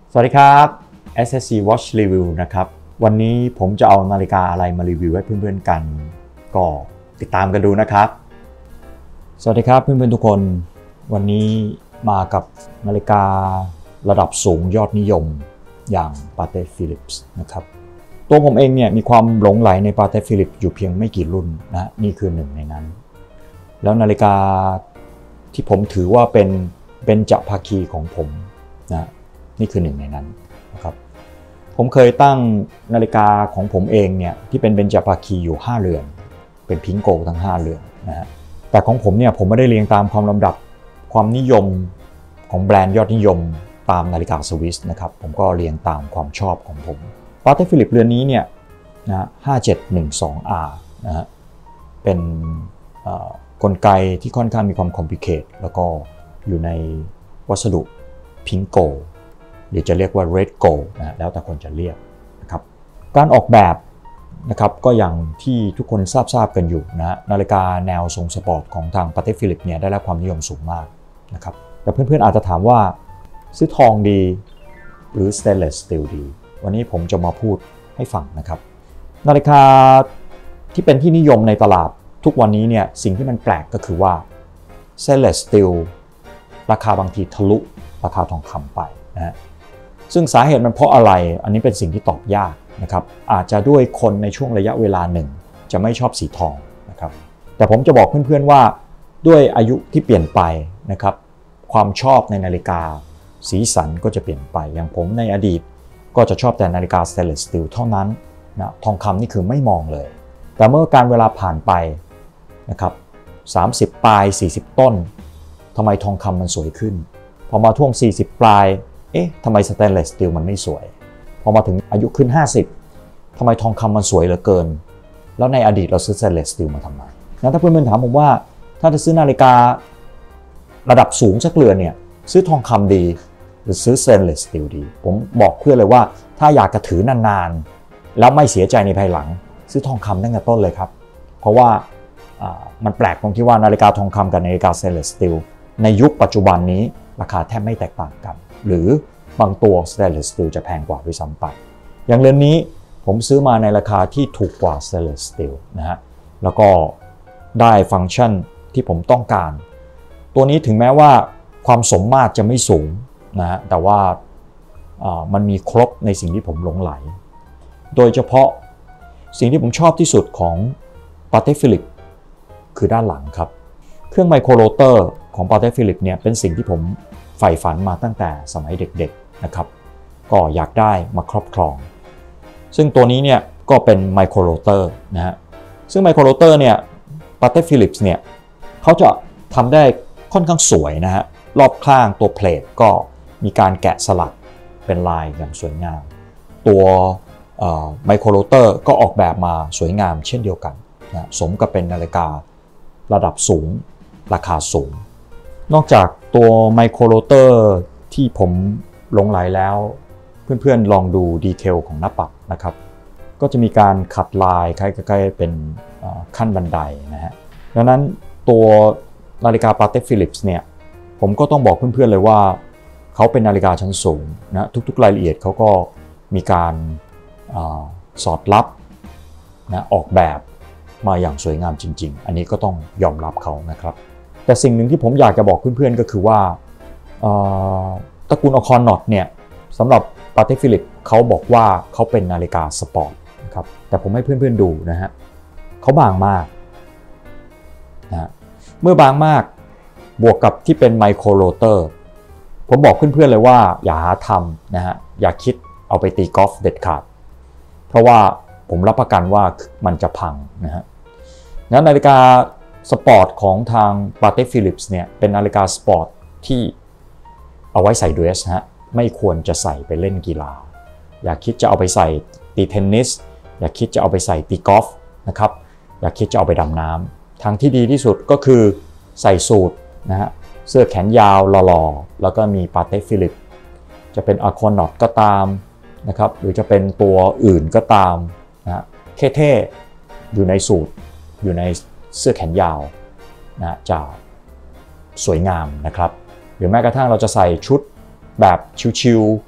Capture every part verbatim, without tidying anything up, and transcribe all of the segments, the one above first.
สวัสดีครับ เอส เอส ซี Watch Review นะครับวันนี้ผมจะเอานาฬิกาอะไรมารีวิวให้เพื่อนๆกันก็ติดตามกันดูนะครับสวัสดีครับเพื่อนๆทุกคนวันนี้มากับนาฬิการะดับสูงยอดนิยมอย่าง Patek Philippe นะครับตัวผมเองเนี่ยมีความหลงใหลใน Patek Philippe อยู่เพียงไม่กี่รุ่นนะนี่คือหนึ่งในนั้นแล้วนาฬิกาที่ผมถือว่าเป็นเบญจภาคีของผมนะนี่คือหนึ่งในนั้นนะครับผมเคยตั้งนาฬิกาของผมเองเนี่ยที่เป็นเบญจภาคีอยู่ห้าเรือนเป็นพิงโกทั้งห้าเรือนนะฮะแต่ของผมเนี่ยผมไม่ได้เรียงตามความลำดับความนิยมของแบรนด์ยอดนิยมตามนาฬิกาสวิสนะครับผมก็เรียงตามความชอบของผม Patek Philippe เรือนนี้เนี่ยนะห้าเจ็ดหนึ่งสอง อาร์ นะฮะเป็นกลไกที่ค่อนข้างมีความคอมพลิเคทแล้วก็อยู่ในวัสดุพิงโกหรือจะเรียกว่า Red Gold นะแล้วแต่คนจะเรียกนะครับการออกแบบนะครับก็อย่างที่ทุกคนทราบทราบกันอยู่นะนาฬิกาแนวทรงสปอร์ตของทาง Patek Philippe เนี่ยได้รับความนิยมสูงมากนะครับแต่เพื่อนๆอาจจะถามว่าซื้อทองดีหรือ Stainless Steel ดีวันนี้ผมจะมาพูดให้ฟังนะครับนาฬิกาที่เป็นที่นิยมในตลาดทุกวันนี้เนี่ยสิ่งที่มันแปลกก็คือว่า Stainless Steel ราคาบางทีทะลุราคาทองคำไปนะฮะซึ่งสาเหตุมันเพราะอะไรอันนี้เป็นสิ่งที่ตอบยากนะครับอาจจะด้วยคนในช่วงระยะเวลาหนึ่งจะไม่ชอบสีทองนะครับแต่ผมจะบอกเพื่อนๆว่าด้วยอายุที่เปลี่ยนไปนะครับความชอบในนาฬิกาสีสันก็จะเปลี่ยนไปอย่างผมในอดีตก็จะชอบแต่นาฬิกา Stainless Steel เท่านั้นนะทองคำนี่คือไม่มองเลยแต่เมื่อการเวลาผ่านไปนะครับสามสิบปลายสี่สิบต้นทำไมทองคำมันสวยขึ้นพอมาท่วงสี่สิบปลายเอ๊ะทำไม Stainless Steel มันไม่สวยพอมาถึงอายุขึ้นห้าสิบทำไมทองคำมันสวยเหลือเกินแล้วในอดีตเราซื้อ Stainless Steel มาทำไมงั้นถ้าเพื่อนๆถามผมว่าถ้าจะซื้อนาฬิการะดับสูงสักเรือนเนี่ยซื้อทองคำดีหรือซื้อ Stainless Steel ดีผมบอกเพื่อนเลยว่าถ้าอยากจะถือนานๆแล้วไม่เสียใจในภายหลังซื้อทองคำตั้งแต่ต้นเลยครับเพราะว่ามันแปลกตรงที่ว่านาฬิกาทองคำกับนาฬิกา Stainless Steel ในยุคปัจจุบันนี้ราคาแทบไม่แตกต่างกันหรือบางตัว Stainless Steel จะแพงกว่าด้วยซ้ำไปอย่างเรือนนี้ผมซื้อมาในราคาที่ถูกกว่า Stainless Steel นะฮะแล้วก็ได้ฟังก์ชันที่ผมต้องการตัวนี้ถึงแม้ว่าความสมมาตรจะไม่สูงนะฮะแต่ว่ามันมีครบในสิ่งที่ผมหลงไหลโดยเฉพาะสิ่งที่ผมชอบที่สุดของ Patek Philippe คือด้านหลังครับเครื่องไมโครโรเตอร์ของ Patek Philippe เนี่ยเป็นสิ่งที่ผมใฝ่ฝันมาตั้งแต่สมัยเด็กๆนะครับก็อยากได้มาครอบครองซึ่งตัวนี้เนี่ยก็เป็นไมโครโรเตอร์นะฮะซึ่งไมโครโรเตอร์เนี่ย Patek Philippe เนี่ยเขาจะทำได้ค่อนข้างสวยนะฮะรอบข้างตัวเพลทก็มีการแกะสลักเป็นลายอย่างสวยงามตัวไมโครโรเตอร์ก็ออกแบบมาสวยงามเช่นเดียวกันนะสมกับเป็นนาฬิการะดับสูงราคาสูงนอกจากตัวไมโครโรเตอร์ที่ผมหลงไหลแล้วเพื่อนๆลองดูดีเทลของหน้าปัดนะครับก็จะมีการขัดลายคล้ายๆเป็นขั้นบันไดนะฮะดังนั้นตัวนาฬิกา Patek Philippe เนี่ยผมก็ต้องบอกเพื่อนๆเลยว่าเขาเป็นนาฬิกาชั้นสูงนะทุกๆรายละเอียดเขาก็มีการสอดรับนะออกแบบมาอย่างสวยงามจริงๆอันนี้ก็ต้องยอมรับเขานะครับแต่สิ่งหนึ่งที่ผมอยากจะบอกเพื่อนๆก็คือว่าตระกูลอคอนนอตเนี่ยสำหรับ Patek Philippe เขาบอกว่าเขาเป็นนาฬิกาสปอร์ตนะครับแต่ผมให้เพื่อนๆดูนะฮะเขาบางมากนะเมื่อบางมากบวกกับที่เป็นไมโครโรเตอร์ผมบอกเพื่อนๆเลยว่าอย่าหาทำนะฮะอย่าคิดเอาไปตีกอล์ฟเด็ดขาดเพราะว่าผมรับประกันว่ามันจะพังนะฮะงั้นนาฬิกาสปอร์ตของทาง Patek Philippe เนี่ยเป็นนาฬิกาสปอร์ตที่เอาไว้ใส่เดรสฮะไม่ควรจะใส่ไปเล่นกีฬาอย่าคิดจะเอาไปใส่ตีเทนนิสอย่าคิดจะเอาไปใส่ตีกอล์ฟนะครับอย่าคิดจะเอาไปดำน้ำทางที่ดีที่สุดก็คือใส่สูทนะฮะเสื้อแขนยาวหล่อๆแล้วก็มี Patek Philippe จะเป็น Aquanaut ก็ตามนะครับหรือจะเป็นตัวอื่นก็ตามนะเท่ๆอยู่ในสูทอยู่ในเสื้อแขนยาวนะจะสวยงามนะครับหรือแม้กระทั่งเราจะใส่ชุดแบบชิวๆ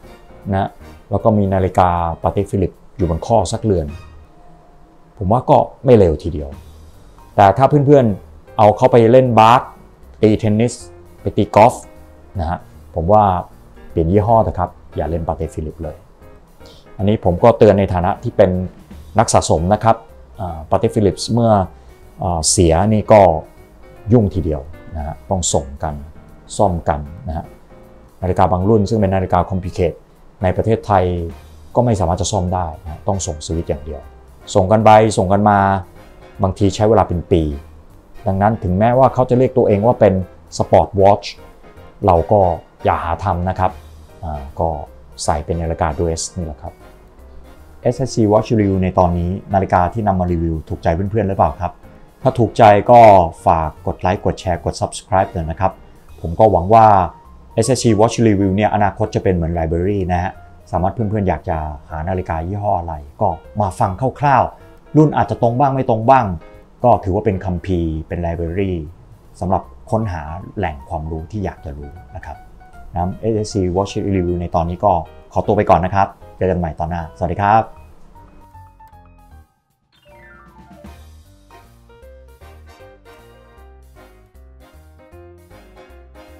นะแล้วก็มีนาฬิกาปาเต็กฟิลิปอยู่บนข้อสักเรือนผมว่าก็ไม่เลวทีเดียวแต่ถ้าเพื่อนๆเอาเข้าไปเล่นบาสตีเทนนิสไปตีกอล์ฟนะฮะผมว่าเปลี่ยนยี่ห้อเถอะครับอย่าเล่นปาเต็กฟิลิปเลยอันนี้ผมก็เตือนในฐานะที่เป็นนักสะสมนะครับปาเต็กฟิลิปเมื่อเสียนี่ก็ยุ่งทีเดียวนะฮะต้องส่งกันซ่อมกันนะฮะนาฬิกาบางรุ่นซึ่งเป็นนาฬิกาคอมพลีเคทในประเทศไทยก็ไม่สามารถจะซ่อมได้นะต้องส่งสวิตช์อย่างเดียวส่งกันไปส่งกันมาบางทีใช้เวลาเป็นปีดังนั้นถึงแม้ว่าเขาจะเรียกตัวเองว่าเป็นสปอร์ตวอชเราก็อย่าหาทำนะครับก็ใส่เป็นนาฬิกาดูเอสนี่แหละครับ เอส เอส ซี Watch Review ในตอนนี้นาฬิกาที่นำมารีวิวถูกใจเพื่อนๆหรือเปล่าครับถ้าถูกใจก็ฝากกดไลค์กดแชร์กด Subscribe เลยนะครับผมก็หวังว่า เอส เอส ซี Watch Review เนี่ยอนาคตจะเป็นเหมือน Library นะฮะสามารถเพื่อนๆอยากจะหานาฬิกายี่ห้ออะไรก็มาฟังคร่าวๆรุ่นอาจจะตรงบ้างไม่ตรงบ้างก็ถือว่าเป็นคัมภีร์เป็น Library สำหรับค้นหาแหล่งความรู้ที่อยากจะรู้นะครับนะ เอส เอส ซี Watch Review ในตอนนี้ก็ขอตัวไปก่อนนะครับเจอกันใหม่ตอนหน้าสวัสดีครับ